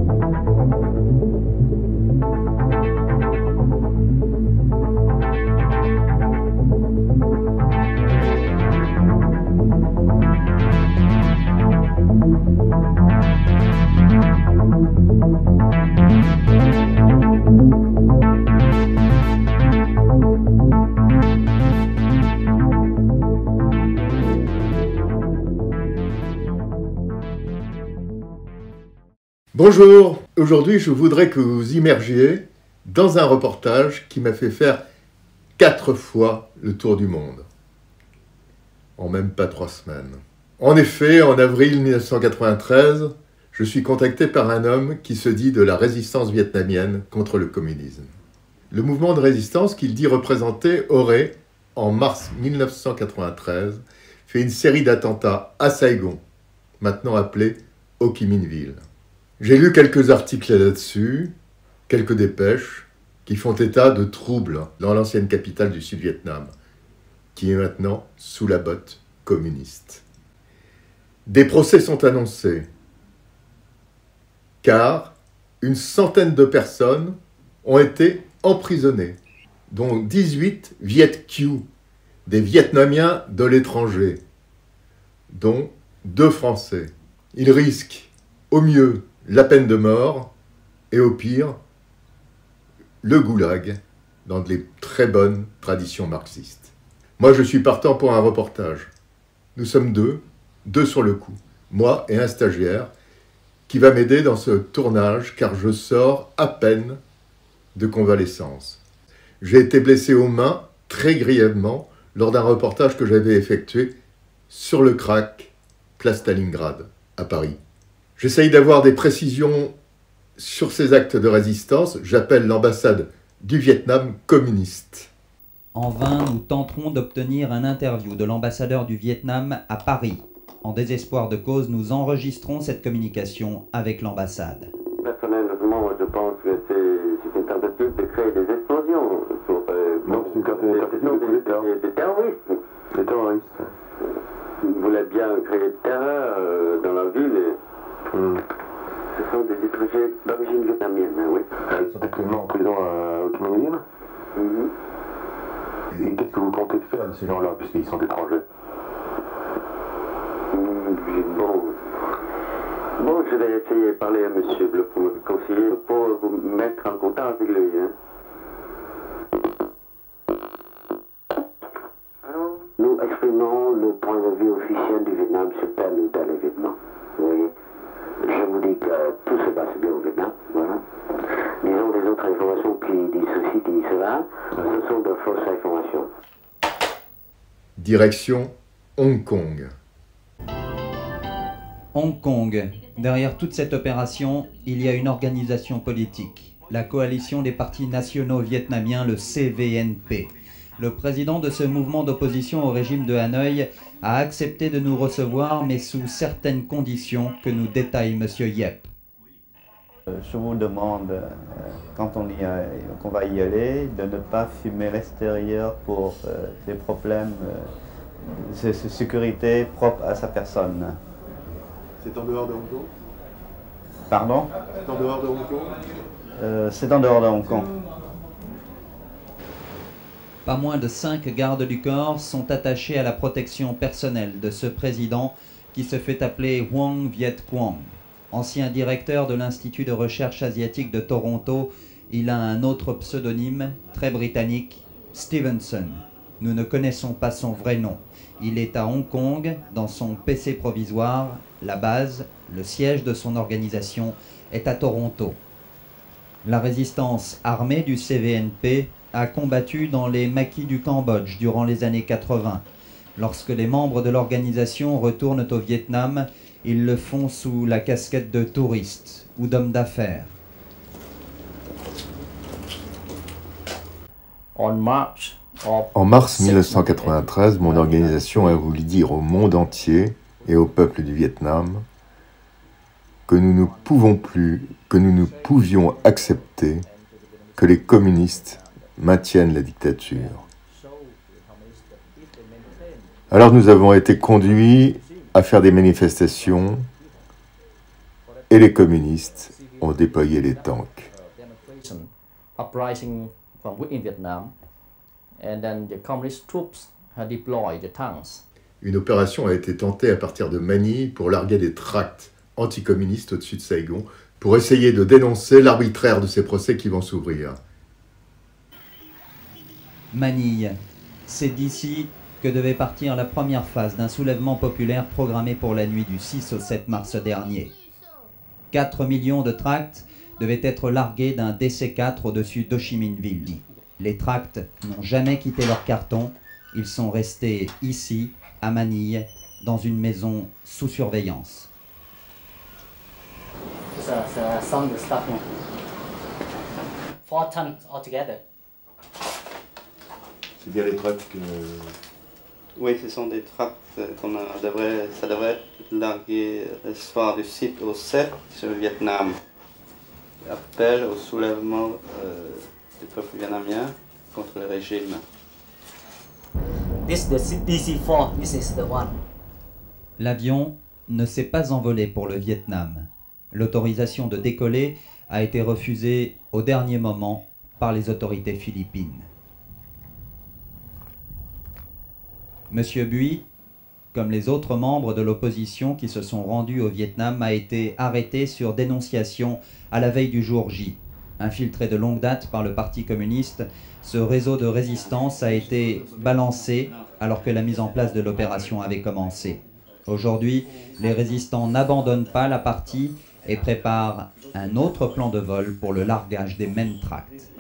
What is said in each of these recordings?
Bonjour, aujourd'hui je voudrais que vous vous immergiez dans un reportage qui m'a fait faire 4 fois le tour du monde, en même pas 3 semaines. En effet, en avril 1993, je suis contacté par un homme qui se dit de la résistance vietnamienne contre le communisme. Le mouvement de résistance qu'il dit représenter aurait, en mars 1993, fait une série d'attentats à Saigon, maintenant appelé Ho Chi Minh Ville. J'ai lu quelques articles là-dessus, quelques dépêches, qui font état de troubles dans l'ancienne capitale du Sud-Vietnam, qui est maintenant sous la botte communiste. Des procès sont annoncés, car une centaine de personnes ont été emprisonnées, dont 18 Viet Kieu, des Vietnamiens de l'étranger, dont 2 Français. Ils risquent, au mieux, la peine de mort, et au pire, le goulag, dans les très bonnes traditions marxistes. Moi, je suis partant pour un reportage. Nous sommes deux sur le coup, moi et un stagiaire, qui va m'aider dans ce tournage, car je sors à peine de convalescence. J'ai été blessé aux mains, très grièvement, lors d'un reportage que j'avais effectué sur le crack, place Stalingrad, à Paris. J'essaye d'avoir des précisions sur ces actes de résistance. J'appelle l'ambassade du Vietnam communiste. En vain, nous tenterons d'obtenir un interview de l'ambassadeur du Vietnam à Paris. En désespoir de cause, nous enregistrons cette communication avec l'ambassade. Personnellement, je pense que c'est une tentative de créer des explosions. Donc c'est une tentative des terroristes. Des terroristes. Ils voulaient bien créer de terreur dans la ville. Ce sont des étrangers d'origine vietnamienne, hein, oui. Ils sont actuellement en prison à Ho Chi Minh Ville. Et qu'est-ce que vous comptez faire de ces gens-là, puisqu'ils sont étrangers? Bon, je vais essayer de parler à M. le conseiller pour vous mettre en contact avec lui. Hein. Nous exprimons le point de vue officiel du Vietnam sur tel ou tel événement. Vous voyez, je vous dis que tout se passe bien au Vietnam, voilà. Disons les autres informations qui disent ceci, qui disent cela, ce sont de fausses informations. Direction Hong Kong. Hong Kong. Derrière toute cette opération, il y a une organisation politique, la coalition des partis nationaux vietnamiens, le CVNP. Le président de ce mouvement d'opposition au régime de Hanoï a accepté de nous recevoir, mais sous certaines conditions que nous détaille M. Yep. Je vous demande, quand qu'on va y aller, de ne pas fumer à l'extérieur pour des problèmes de sécurité propres à sa personne. C'est en dehors de Hong Kong? Pardon? C'est en dehors de Hong Kong? C'est en dehors de Hong Kong. Pas moins de 5 gardes du corps sont attachés à la protection personnelle de ce président qui se fait appeler Hoang Viet Quang. Ancien directeur de l'Institut de recherche asiatique de Toronto, il a un autre pseudonyme, très britannique, Stevenson. Nous ne connaissons pas son vrai nom. Il est à Hong Kong, dans son PC provisoire. La base, le siège de son organisation, est à Toronto. La résistance armée du CVNP a combattu dans les maquis du Cambodge durant les années 80. Lorsque les membres de l'organisation retournent au Vietnam, ils le font sous la casquette de touristes ou d'hommes d'affaires. En mars 1993, mon organisation a voulu dire au monde entier et au peuple du Vietnam que nous ne pouvons plus, que nous ne pouvions accepter que les communistes maintiennent la dictature. Alors nous avons été conduits à faire des manifestations et les communistes ont déployé les tanks. Uprising from within Vietnam, and then the communist troops had deployed the tanks. Une opération a été tentée à partir de Manille pour larguer des tracts anticommunistes au-dessus de Saigon pour essayer de dénoncer l'arbitraire de ces procès qui vont s'ouvrir. Manille, c'est d'ici que devait partir la première phase d'un soulèvement populaire programmé pour la nuit du 6 au 7 mars dernier. 4 millions de tracts devaient être largués d'un DC-4 au-dessus d'Ho Chi Minh Ville. Les tracts n'ont jamais quitté leur carton, ils sont restés ici, à Manille, dans une maison sous surveillance. C'est some of the stuff here. 4 tons altogether. C'est bien les tracts que... Oui, ce sont des tracts ça devrait être largué le soir du 6 au 7 sur le Vietnam. Appel au soulèvement du peuple vietnamien contre le régime. This is the DC-4, this is the one. L'avion ne s'est pas envolé pour le Vietnam. L'autorisation de décoller a été refusée au dernier moment par les autorités philippines. Monsieur Bui, comme les autres membres de l'opposition qui se sont rendus au Vietnam, a été arrêté sur dénonciation à la veille du jour J. Infiltré de longue date par le Parti communiste, ce réseau de résistance a été balancé alors que la mise en place de l'opération avait commencé. Aujourd'hui, les résistants n'abandonnent pas la partie et préparent un autre plan de vol pour le largage des mêmes tracts.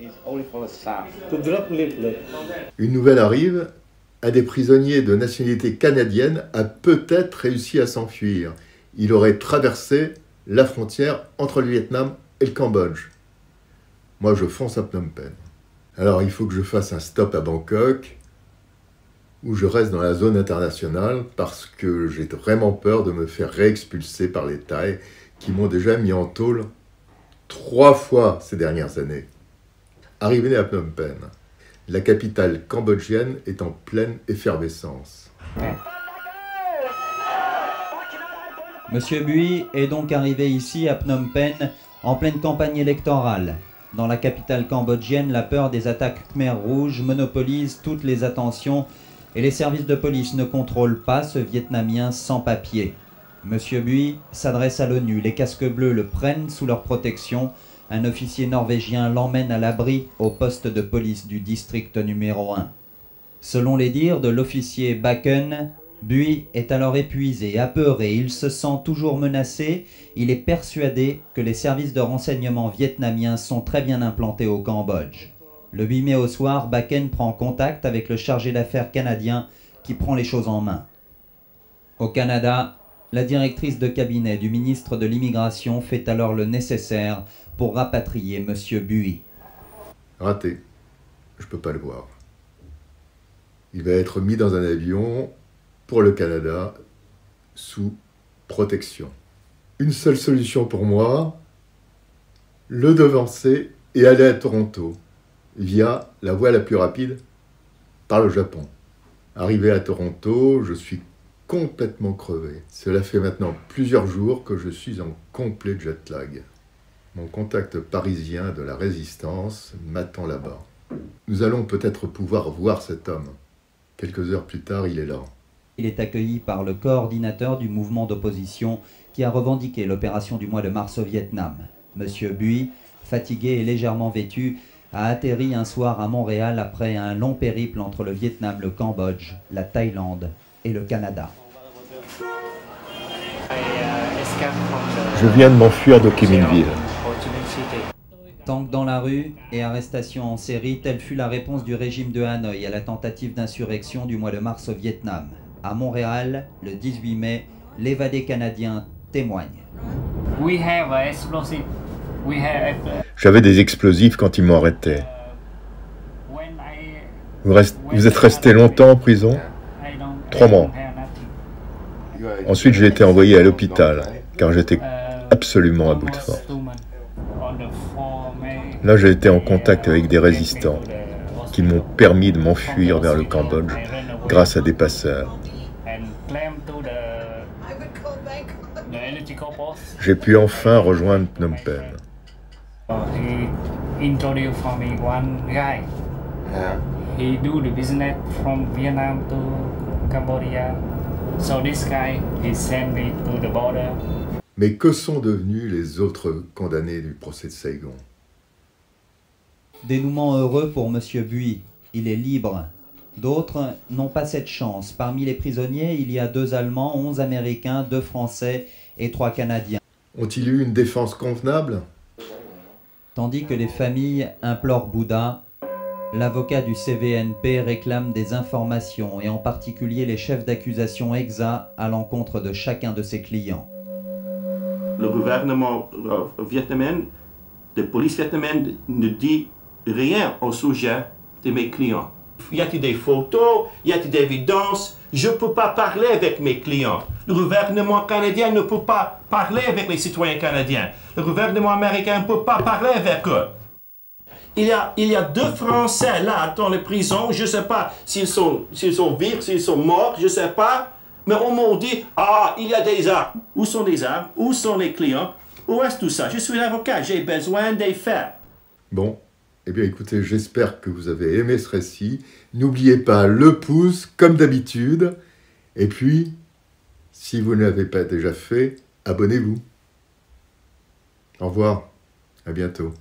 Une nouvelle arrive. Un des prisonniers de nationalité canadienne a peut-être réussi à s'enfuir. Il aurait traversé la frontière entre le Vietnam et le Cambodge. Moi, je fonce à Phnom Penh. Alors, il faut que je fasse un stop à Bangkok, où je reste dans la zone internationale, parce que j'ai vraiment peur de me faire réexpulser par les Thaïs, qui m'ont déjà mis en tôle 3 fois ces dernières années. Arrivé à Phnom Penh, la capitale cambodgienne est en pleine effervescence. Monsieur Bui est donc arrivé ici à Phnom Penh en pleine campagne électorale. Dans la capitale cambodgienne, la peur des attaques Khmer Rouge monopolise toutes les attentions et les services de police ne contrôlent pas ce Vietnamien sans papier. Monsieur Bui s'adresse à l'ONU, les casques bleus le prennent sous leur protection. Un officier norvégien l'emmène à l'abri au poste de police du district numéro 1. Selon les dires de l'officier Bakken, Bui est alors épuisé, apeuré, il se sent toujours menacé, il est persuadé que les services de renseignement vietnamiens sont très bien implantés au Cambodge. Le 8 mai au soir, Bakken prend contact avec le chargé d'affaires canadien qui prend les choses en main. Au Canada, la directrice de cabinet du ministre de l'Immigration fait alors le nécessaire pour rapatrier M. Bui. Raté. Je ne peux pas le voir. Il va être mis dans un avion pour le Canada sous protection. Une seule solution pour moi, le devancer et aller à Toronto via la voie la plus rapide par le Japon. Arrivé à Toronto, je suis complètement crevé. Cela fait maintenant plusieurs jours que je suis en complet jet lag. Mon contact parisien de la résistance m'attend là-bas. Nous allons peut-être pouvoir voir cet homme. Quelques heures plus tard, il est là. Il est accueilli par le coordinateur du mouvement d'opposition qui a revendiqué l'opération du mois de mars au Vietnam. Monsieur Bui, fatigué et légèrement vêtu, a atterri un soir à Montréal après un long périple entre le Vietnam, le Cambodge, la Thaïlande et le Canada. Je viens de m'enfuir d'Ho Chi Minh Ville. Tank dans la rue et arrestation en série, telle fut la réponse du régime de Hanoï à la tentative d'insurrection du mois de mars au Vietnam. À Montréal, le 18 mai, l'évadé canadien témoigne. J'avais des explosifs quand ils m'ont arrêté. Vous êtes resté longtemps en prison? 3 mois. Ensuite, j'ai été envoyé à l'hôpital, car j'étais absolument à bout de force. Là, j'ai été en contact avec des résistants qui m'ont permis de m'enfuir vers le Cambodge grâce à des passeurs. j'ai pu enfin rejoindre Phnom Penh. He introduced for me one guy. Yeah. He do the business from Vietnam to Cambodia. So this guy, he sent me to the border. Mais que sont devenus les autres condamnés du procès de Saigon? Dénouement heureux pour Monsieur Bui, il est libre. D'autres n'ont pas cette chance. Parmi les prisonniers, il y a 2 Allemands, 11 Américains, 2 Français et 3 Canadiens. Ont-ils eu une défense convenable? Tandis que les familles implorent Bouddha, l'avocat du CVNP réclame des informations et en particulier les chefs d'accusation exacts à l'encontre de chacun de ses clients. Le gouvernement vietnamien, la police vietnamienne ne dit rien au sujet de mes clients. Y a-t-il des photos? Y a-t-il des évidences? Je ne peux pas parler avec mes clients. Le gouvernement canadien ne peut pas parler avec les citoyens canadiens. Le gouvernement américain ne peut pas parler avec eux. Il y a 2 Français là dans les prisons. Je ne sais pas s'ils sont vifs, s'ils sont morts, je ne sais pas. Mais on m'a dit, il y a des armes. Où sont les armes? Où sont les clients? Où est tout ça? Je suis avocat, j'ai besoin des faits. Bon, eh bien écoutez, j'espère que vous avez aimé ce récit. N'oubliez pas le pouce, comme d'habitude. Et puis, si vous ne l'avez pas déjà fait, abonnez-vous. Au revoir, à bientôt.